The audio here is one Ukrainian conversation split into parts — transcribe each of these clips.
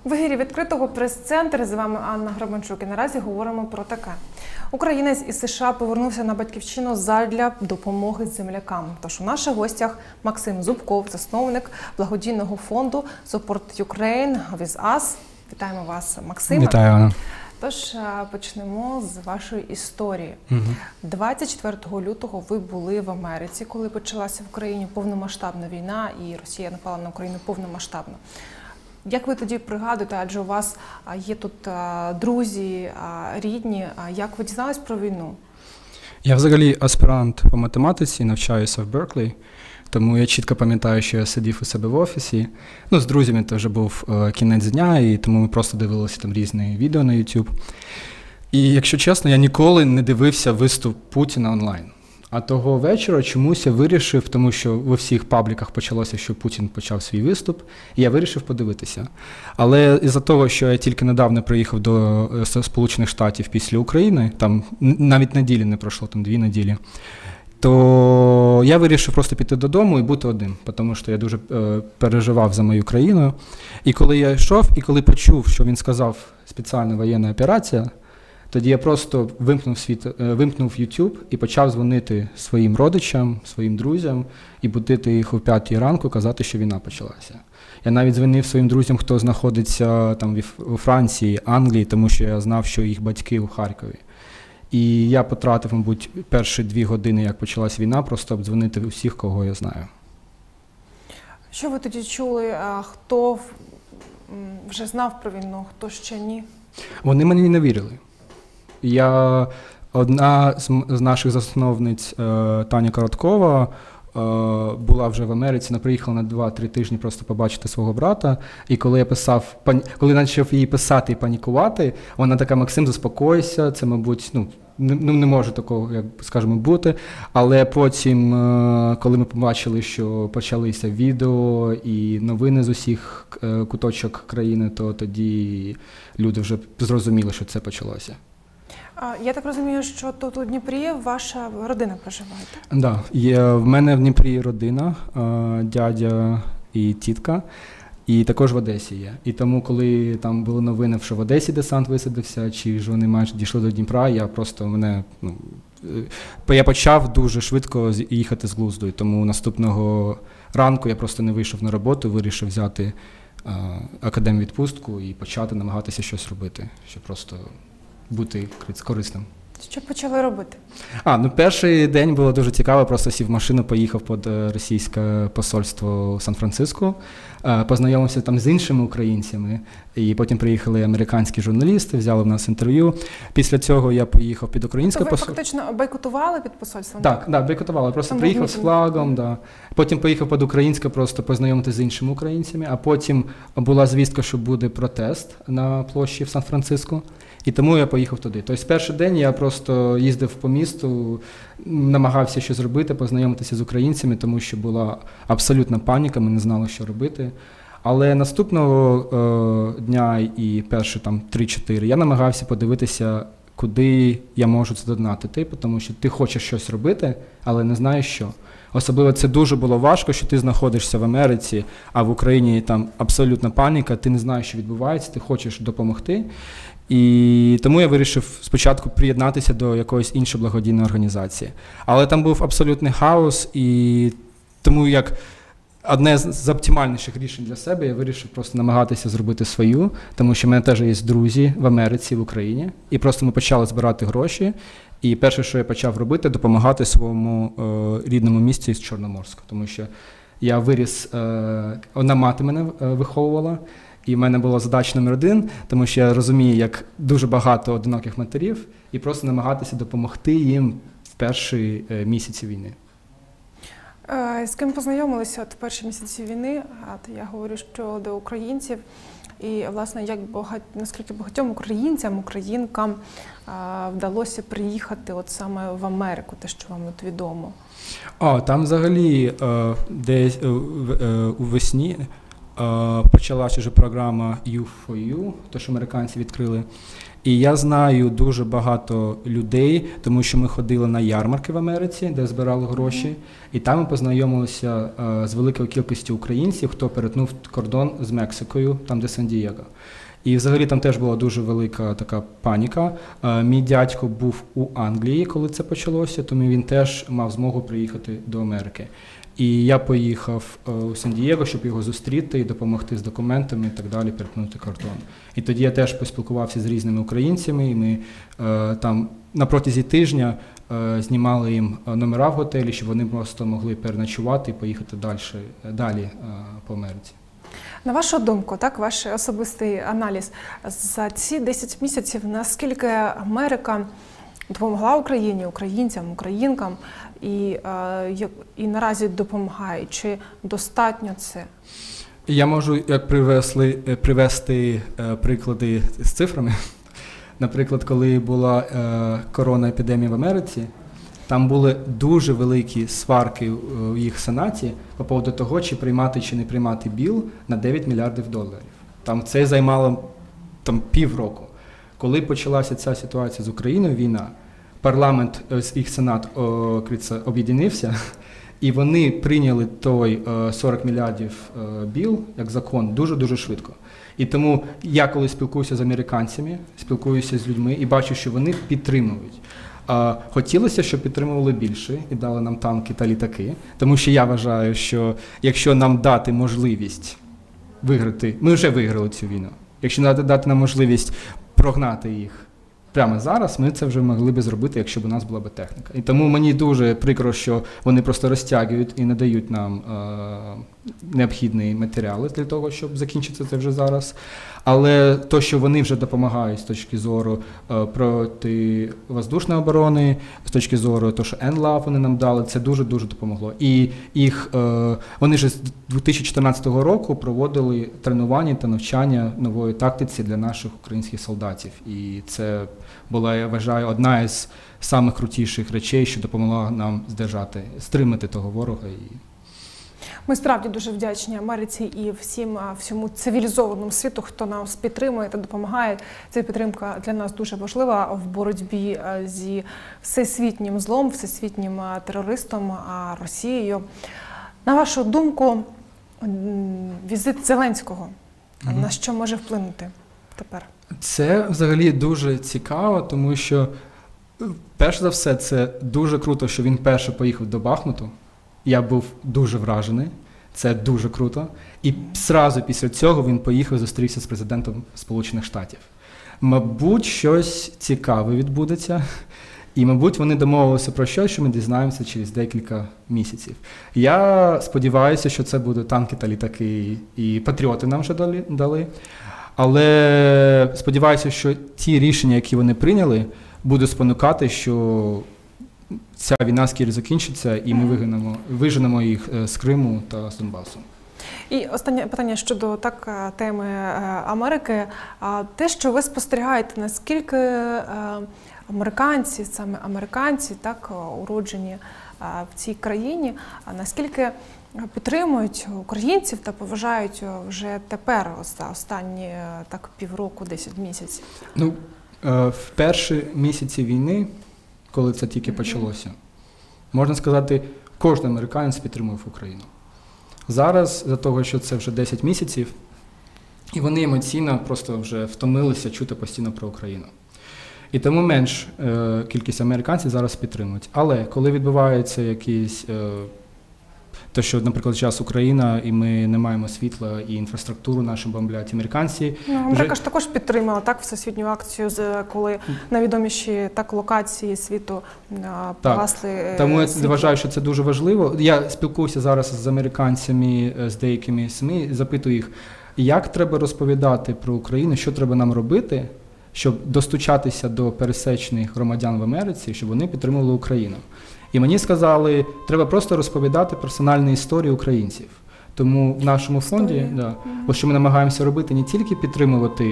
В ефірі відкритого прес-центру, з вами Анна Гребенчук, і наразі говоримо про таке. Українець із США повернувся на батьківщину задля допомоги землякам. Тож у наших гостях Максим Зубков, засновник благодійного фонду Support Ukraine with Us. Вітаємо вас, Максиме. Вітаю, Анна. Тож почнемо з вашої історії. 24 лютого ви були в Америці, коли почалася в Україні повномасштабна війна і Росія напала на Україну повномасштабно. Як ви тоді пригадуєте, адже у вас є тут друзі, рідні, як ви дізналися про війну? Я взагалі аспірант по математиці, навчаюся в Берклі, тому я чітко пам'ятаю, що я сидів у себе в офісі. З друзями це вже був кінець дня, і тому ми просто дивилися там різні відео на YouTube. І, якщо чесно, я ніколи не дивився виступ Путіна онлайн. А того вечора чомусь я вирішив, тому що у всіх пабліках почалося, що Путін почав свій виступ, і я вирішив подивитися. Але із-за того, що я тільки недавно приїхав до Сполучених Штатів після України, там навіть неділі не пройшло, там 2 неділі, то я вирішив просто піти додому і бути один, тому що я дуже переживав за мою країну. І коли я йшов, і коли почув, що він сказав «спеціальна воєнна операція», тоді я просто вимкнув YouTube і почав дзвонити своїм родичам, своїм друзям і будити їх о 5 ранку, казати, що війна почалася. Я навіть дзвонив своїм друзям, хто знаходиться там у Франції, Англії, тому що я знав, що їх батьки у Харкові. І я потратив, мабуть, перші 2 години, як почалась війна, просто обдзвонити усіх, кого я знаю. Що ви тоді чули? Хто вже знав про війну, хто ще ні? Вони мені не вірили. Одна з наших засновниць, Таня Короткова, була вже в Америці, вона приїхала на 2-3 тижні просто побачити свого брата. І коли я коли почав їй писати і панікувати, вона така: «Максим, заспокойся, це, мабуть, не може такого, як скажемо, бути». Але потім, коли ми побачили, що почалися відео і новини з усіх куточок країни, то тоді люди вже зрозуміли, що це почалося. Я так розумію, що тут у Дніпрі ваша родина проживає, так? Так, в мене в Дніпрі родина, дядя і тітка, і також в Одесі є. І тому, коли там були новини, що в Одесі десант висадився, чи ж вони майже дійшли до Дніпра, я почав дуже швидко їхати з глузду. І тому наступного ранку я просто не вийшов на роботу, вирішив взяти академвідпустку і почати намагатися щось робити, щоб просто бути корисним. Що почали робити? Перший день було дуже цікаво, просто сів в машину, поїхав під російське посольство у Сан-Франциско, познайомився там з іншими українцями, і потім приїхали американські журналісти, взяли в нас інтерв'ю. Після цього я поїхав під українське посольство. Ви фактично бойкотували під посольством? Так, бойкотували. Просто приїхав з флагом, Потім поїхав під українське, просто познайомитися з іншими українцями, а потім була звістка, що буде протест на площі в Сан-Франциско. І тому я поїхав туди. Тобто перший день я просто їздив по місту, намагався щось зробити, познайомитися з українцями, тому що була абсолютна паніка, ми не знали, що робити. Але наступного дня і перші 3-4 я намагався подивитися, куди я можу це донатити, тому що ти хочеш щось робити, але не знаєш що. Особливо це дуже було важко, що ти знаходишся в Америці, а в Україні там абсолютна паніка, ти не знаєш, що відбувається, ти хочеш допомогти. І тому я вирішив спочатку приєднатися до якоїсь іншої благодійної організації. Але там був абсолютний хаос, і тому як одне з оптимальніших рішень для себе я вирішив просто намагатися зробити свою, тому що в мене теж є друзі в Америці, в Україні. І просто ми почали збирати гроші. І перше, що я почав робити, допомагати своєму рідному місті з Чорноморську. Тому що я виріс, одна мати мене виховувала. І в мене була задача номер 1, тому що я розумію, як дуже багато одиноких матерів, і просто намагатися допомогти їм в перші місяці війни. З ким познайомилися в перші місяці війни? Я говорю, що до українців. І, власне, наскільки багатьом українцям, українкам вдалося приїхати от саме в Америку, те, що вам відомо? Там взагалі десь у весні почалася вже програма U4U, те, що американці відкрили. І я знаю дуже багато людей, тому що ми ходили на ярмарки в Америці, де збирали гроші, і там ми познайомилися з великою кількістю українців, хто перетнув кордон з Мексикою, там де Сан-Дієго. І взагалі там теж була дуже велика така паніка. Мій дядько був у Англії, коли це почалося, тому він теж мав змогу приїхати до Америки. І я поїхав у Сан-Дієго, щоб його зустріти і допомогти з документами і так далі, перетнути кордон. І тоді я теж поспілкувався з різними українцями, і ми там на протязі тижня знімали їм номера в готелі, щоб вони просто могли переночувати і поїхати далі по Америці. На вашу думку, так, ваш особистий аналіз, за ці 10 місяців наскільки Америка допомогла Україні, українцям, українкам і наразі допомагає? Чи достатньо це? Я можу як привести приклади з цифрами. Наприклад, коли була корона-епідемія в Америці, там були дуже великі сварки у їх сенаті по поводу того, чи приймати, чи не приймати біл на $9 мільярдів. Там це займало півроку. Коли почалася ця ситуація з Україною, війна, парламент, їх сенат об'єднався, і вони прийняли той 40 мільярдів біл як закон дуже-дуже швидко. І тому я, коли спілкуюся з американцями, спілкуюся з людьми і бачу, що вони підтримують. Хотілося, щоб підтримували більше і дали нам танки та літаки, тому що я вважаю, що якщо нам дати можливість виграти, ми вже виграли цю війну, якщо дати нам можливість прогнати їх прямо зараз, ми це вже могли б зробити, якщо б у нас була б техніка. І тому мені дуже прикро, що вони просто розтягують і не дають нам необхідні матеріали для того, щоб закінчити це вже зараз. Але то, що вони вже допомагають з точки зору противоздушної оборони, з точки зору того, що НЛАВ вони нам дали, це дуже-дуже допомогло. І вони ж з 2014 року проводили тренування та навчання нової тактиці для наших українських солдатів. І це була, я вважаю, одна із самих крутіших речей, що допомогла нам стримати того ворога. Ми справді дуже вдячні Америці і всьому цивілізованому світу, хто нас підтримує та допомагає. Ця підтримка для нас дуже важлива в боротьбі зі всесвітнім злом, всесвітнім терористом Росією. На вашу думку, візит Зеленського на що може вплинути тепер? Це взагалі дуже цікаво, тому що, перш за все, це дуже круто, що він перше поїхав до Бахмуту. Я був дуже вражений, це дуже круто. І зразу після цього він поїхав, зустрівся з президентом Сполучених Штатів. Мабуть, щось цікаве відбудеться, і, мабуть, вони домовилися про щось, що ми дізнаємося через декілька місяців. Я сподіваюся, що це будуть танки та літаки, і патріоти нам вже дали. Але сподіваюся, що ті рішення, які вони прийняли, будуть спонукати, що ця війна скоро закінчиться, і ми виженемо їх з Криму та з Донбасу. І останнє питання щодо теми Америки. Те, що ви спостерігаєте, наскільки саме американці, уроджені в цій країні, наскільки підтримують українців та поважають вже тепер, останні півроку, 10 місяців? В перші місяці війни, коли це тільки почалося, можна сказати, кожен американець підтримував Україну. Зараз, за того, що це вже 10 місяців, і вони емоційно просто вже втомилися чути постійно про Україну. І тому менш кількість американців зараз підтримують. Але коли відбувається якісь, те, що, наприклад, зараз Україна, і ми не маємо світла, і інфраструктуру нашу бомблять американці. Америка ж також підтримала всесвітню акцію, коли найвідоміші локації світу погасли. Тому я вважаю, що це дуже важливо. Я спілкуюся зараз з американцями, з деякими СМІ, запитую їх, як треба розповідати про Україну, що треба нам робити, щоб достучатися до пересічних громадян в Америці, щоб вони підтримували Україну. І мені сказали, треба просто розповідати персональні історії українців. Тому в нашому фонді, що ми намагаємося робити, не тільки підтримувати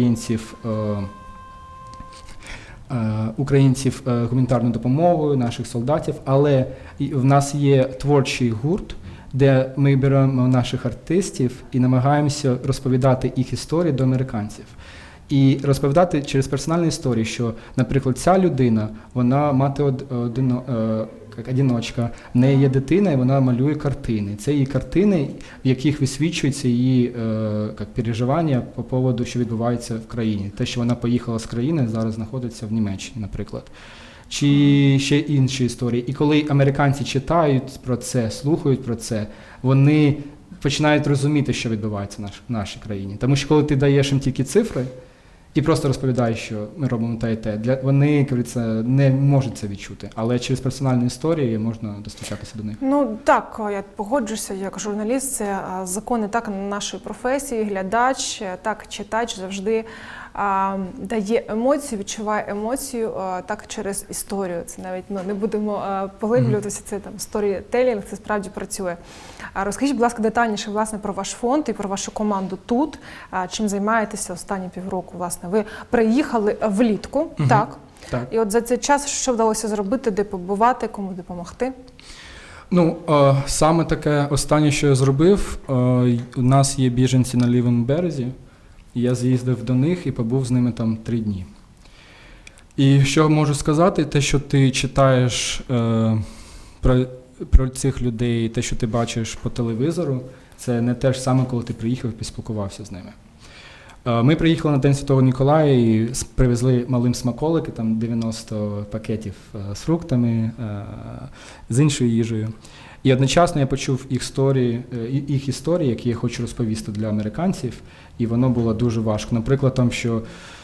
українців гуманітарною допомогою, наших солдатів, але в нас є творчий гурт, де ми беремо наших артистів і намагаємося розповідати їх історії до американців. І розповідати через персональні історії, що, наприклад, ця людина, вона мати одиночка, в неї є дитина, і вона малює картини. Це її картини, в яких висвічується її переживання по поводу, що відбувається в країні. Те, що вона поїхала з країни, зараз знаходиться в Німеччині, наприклад. Чи ще інші історії. І коли американці читають про це, слухають про це, вони починають розуміти, що відбувається в нашій країні. Тому що коли ти даєш їм тільки цифри і просто розповідаєш, що ми робимо те і те, вони, кажеться, не можуть це відчути. Але через персональні історії можна достучатися до них. Ну так, я погоджуся, як журналіст, це закони так нашої професії, глядач, так читач завжди дає емоцію, відчуває емоцію так через історію. Це навіть не будемо поглиблюватися, це там сторітелінг, це справді працює. Розкажіть, будь ласка, детальніше власне про ваш фонд і про вашу команду тут. Чим займаєтеся останні півроку? Власне, ви приїхали влітку, так? І от за цей час що вдалося зробити, де побувати, кому допомогти? Ну, саме таке останнє, що я зробив, у нас є біженці на лівому березі. Я з'їздив до них і побув з ними там 3 дні. І що можу сказати, те, що ти читаєш про цих людей, те, що ти бачиш по телевізору, це не те ж саме, коли ти приїхав і поспілкувався з ними. Ми приїхали на День Святого Ніколая і привезли малим смаколики, там 90 пакетів з фруктами, з іншою їжею. І одночасно я почув їх історії, які я хочу розповісти для американців, і воно було дуже важко. Наприклад, там, що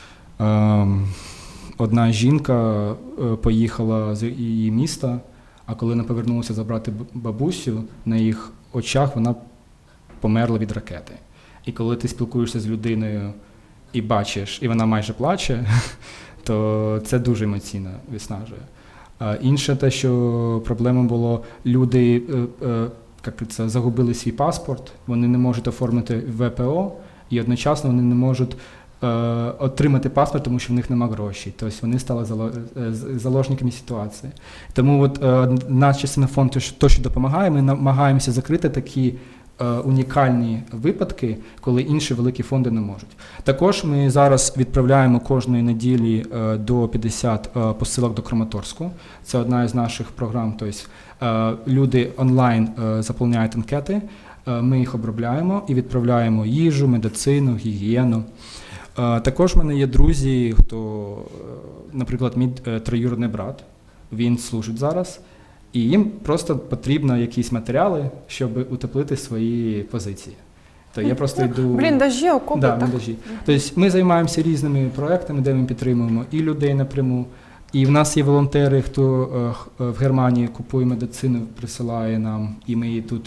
одна жінка поїхала з її міста, а коли вона повернулася забрати бабусю, на їх очах вона померла від ракети. І коли ти спілкуєшся з людиною і бачиш, і вона майже плаче, то це дуже емоційно виснажує. Інше те, що проблема було, люди загубили свій паспорт, вони не можуть оформити ВПО, і одночасно вони не можуть отримати паспорт, тому що в них немає грошей. Тобто вони стали заложниками ситуації. Тому от наш частина фонду, то, що допомагає, ми намагаємося закрити такі унікальні випадки, коли інші великі фонди не можуть. Також ми зараз відправляємо кожної неділі до 50 посилок до Краматорську. Це одна із наших програм. Тобто люди онлайн заповняють анкети, ми їх обробляємо і відправляємо їжу, медицину, гігієну. Також в мене є друзі, хто, наприклад, мій троюрідний брат, він служить зараз, і їм просто потрібно якісь матеріали, щоб утеплити свої позиції. То я просто йду... Бліндажі, окопи, так? Бліндажі. Тобто ми займаємося різними проектами, де ми підтримуємо і людей напряму, і в нас є волонтери, хто в Германії купує медицину, присилає нам, і ми її тут...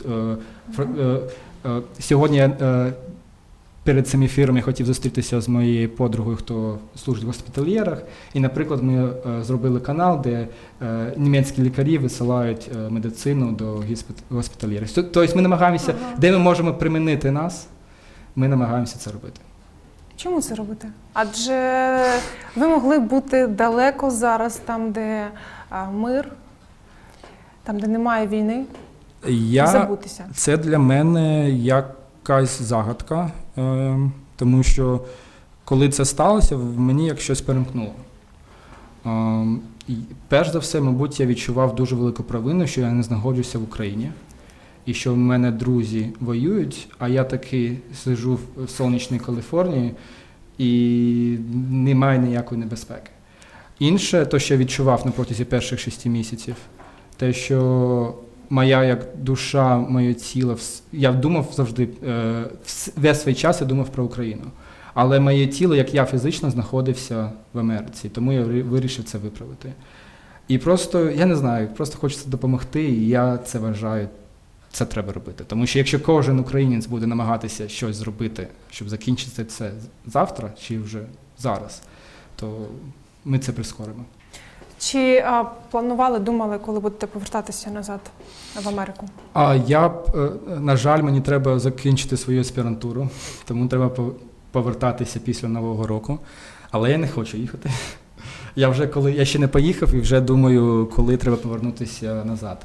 Сьогодні перед цим ефіром я хотів зустрітися з моєю подругою, хто служить в госпітальєрах. І, наприклад, ми зробили канал, де німецькі лікарі висилають медицину до госпітальєрів. Тобто ми намагаємося, де ми можемо примінити нас, ми намагаємося це робити. Чому це робити? Адже ви могли бути далеко зараз, там, де мир, там, де немає війни, і забутися. Це для мене якась загадка, тому що коли це сталося, в мені як щось перемкнуло. Перш за все, мабуть, я відчував дуже велику провину, що я не знаходжуся в Україні, і що в мене друзі воюють, а я таки сиджу в сонячній Каліфорнії і немає ніякої небезпеки. Інше, то, що я відчував на протязі перших 6 місяців, те, що моя як душа, моє тіло, я думав завжди, весь свій час я думав про Україну. Але моє тіло, як я фізично, знаходився в Америці, тому я вирішив це виправити. І просто, я не знаю, просто хочеться допомогти, і я це вважаю, це треба робити. Тому що якщо кожен українець буде намагатися щось зробити, щоб закінчити це завтра чи вже зараз, то ми це прискоримо. Чи планували, думали, коли будете повертатися назад в Америку? На жаль, мені треба закінчити свою аспірантуру, тому треба повертатися після Нового року. Але я не хочу їхати. Я ще не поїхав і вже думаю, коли треба повернутися назад.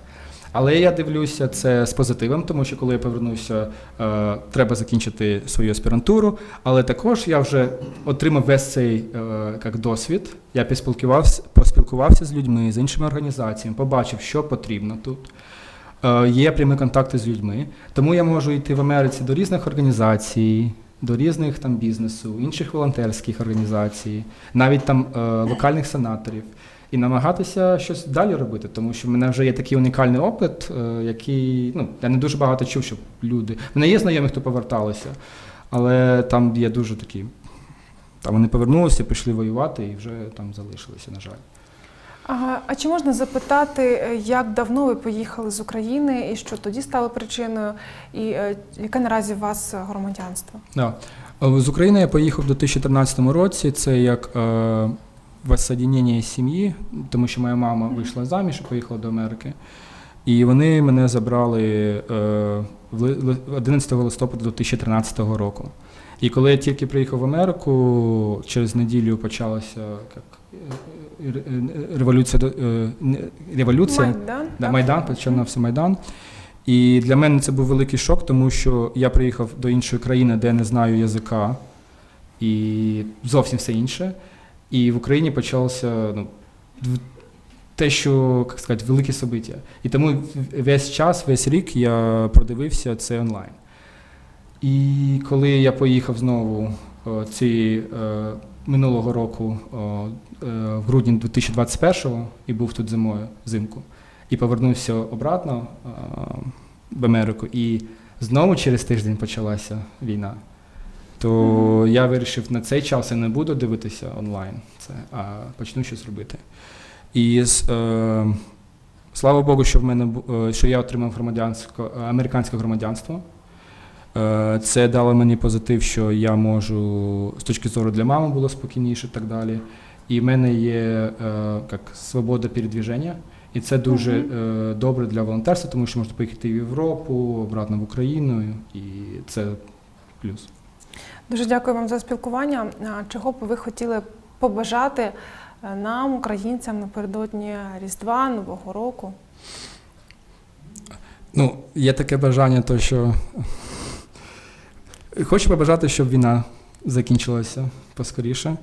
Але я дивлюся це з позитивом, тому що коли я повернувся, треба закінчити свою аспірантуру, але також я вже отримав весь цей досвід, я поспілкувався з людьми, з іншими організаціями, побачив, що потрібно тут. Є прямі контакти з людьми, тому я можу йти в Америці до різних організацій, до різних там бізнесу, інших волонтерських організацій, навіть там локальних сенаторів, і намагатися щось далі робити, тому що в мене вже є такий унікальний опит, який, я не дуже багато чув, щоб люди, в мене є знайомі, хто поверталися, але там є дуже такі, там вони повернулися, пішли воювати і вже там залишилися, на жаль. А чи можна запитати, як давно ви поїхали з України і що тоді стало причиною, і яке наразі у вас громадянство? З України я поїхав у 2013 році, це як воссоединення сім'ї, тому що моя мама вийшла заміж і поїхала до Америки. І вони мене забрали 11 листопада 2013 року. І коли я тільки приїхав в Америку, через неділю почалася революція. Майдан, починався Майдан. І для мене це був великий шок, тому що я приїхав до іншої країни, де я не знаю язика, і зовсім все інше. І в Україні почалося те, що, як сказати, велике собиття. І тому весь час, весь рік я продивився це онлайн. І коли я поїхав знову минулого року, в грудні 2021-го, і був тут взимку, і повернувся обратно в Америку, і знову через тиждень почалася війна, то я вирішив, на цей час я не буду дивитися онлайн, а почну щось робити. І слава Богу, що я отримав американське громадянство. Це дало мені позитив, що я можу, з точки зору для мами було спокійніше і так далі. І в мене є свобода передвіження. І це дуже добре для волонтерства, тому що можна поїхати в Європу, обратно в Україну, і це плюс. Дуже дякую вам за спілкування. Чого б ви хотіли побажати нам, українцям, напередодні Різдва, Нового року? Є таке бажання, що хочу побажати, щоб війна закінчилася поскоріше.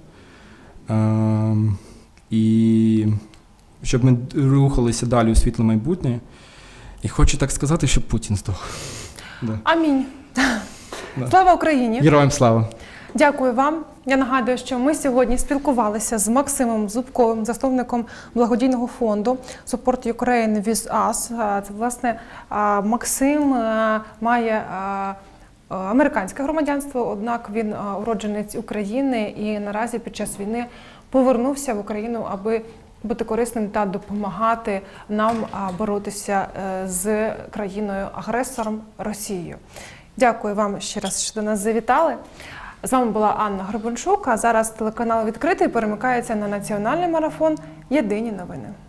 І щоб ми рухалися далі у світле майбутнє. І хочу так сказати, щоб Путін здох. Амінь. Слава Україні! Героям слава! Дякую вам. Я нагадую, що ми сьогодні спілкувалися з Максимом Зубковим, засновником благодійного фонду Support Ukraine with Us. Це, власне, Максим має американське громадянство, однак він уродженець України і наразі під час війни повернувся в Україну, аби бути корисним та допомагати нам боротися з країною-агресором Росією. Дякую вам ще раз, що до нас завітали. З вами була Анна Горбунчук, а зараз телеканал «Відкритий» перемикається на національний марафон «Єдині новини».